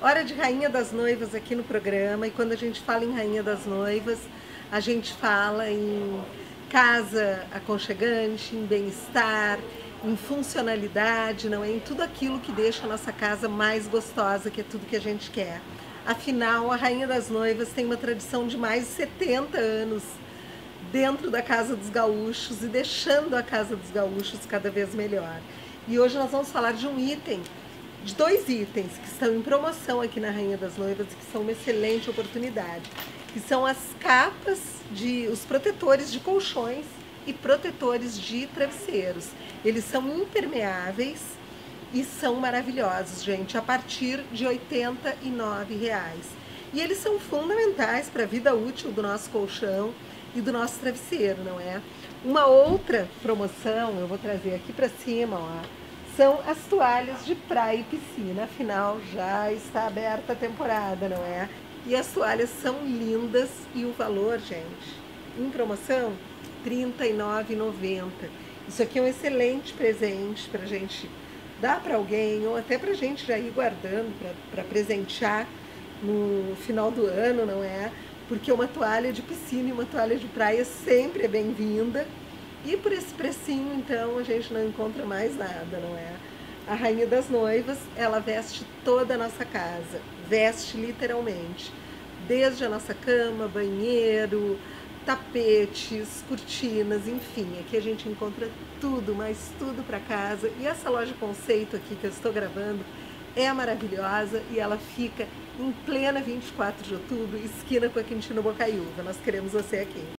Hora de Rainha das Noivas aqui no programa, e quando a gente fala em Rainha das Noivas, a gente fala em casa aconchegante, em bem-estar, em funcionalidade, não é? Em tudo aquilo que deixa a nossa casa mais gostosa, que é tudo que a gente quer. Afinal, a Rainha das Noivas tem uma tradição de mais de 70 anos dentro da Casa dos Gaúchos e deixando a Casa dos Gaúchos cada vez melhor. E hoje nós vamos falar de dois itens que estão em promoção aqui na Rainha das Noivas e que são uma excelente oportunidade, que são as capas os protetores de colchões e protetores de travesseiros. Eles são impermeáveis e são maravilhosos, gente, a partir de R$ 89. E eles são fundamentais para a vida útil do nosso colchão e do nosso travesseiro, não é? Uma outra promoção, eu vou trazer aqui para cima, ó, são as toalhas de praia e piscina. Afinal, já está aberta a temporada, não é? E as toalhas são lindas e o valor, gente, em promoção, R$ 39,90. Isso aqui é um excelente presente para a gente dar para alguém ou até para a gente já ir guardando para presentear no final do ano, não é? Porque uma toalha de piscina e uma toalha de praia sempre é bem-vinda. E por esse precinho, então, a gente não encontra mais nada, não é? A Rainha das Noivas, ela veste toda a nossa casa, veste literalmente. Desde a nossa cama, banheiro, tapetes, cortinas, enfim. Aqui a gente encontra tudo, mas tudo para casa. E essa loja conceito aqui que eu estou gravando é maravilhosa e ela fica em plena 24 de outubro, esquina com a Quintino Bocaiúva. Nós queremos você aqui.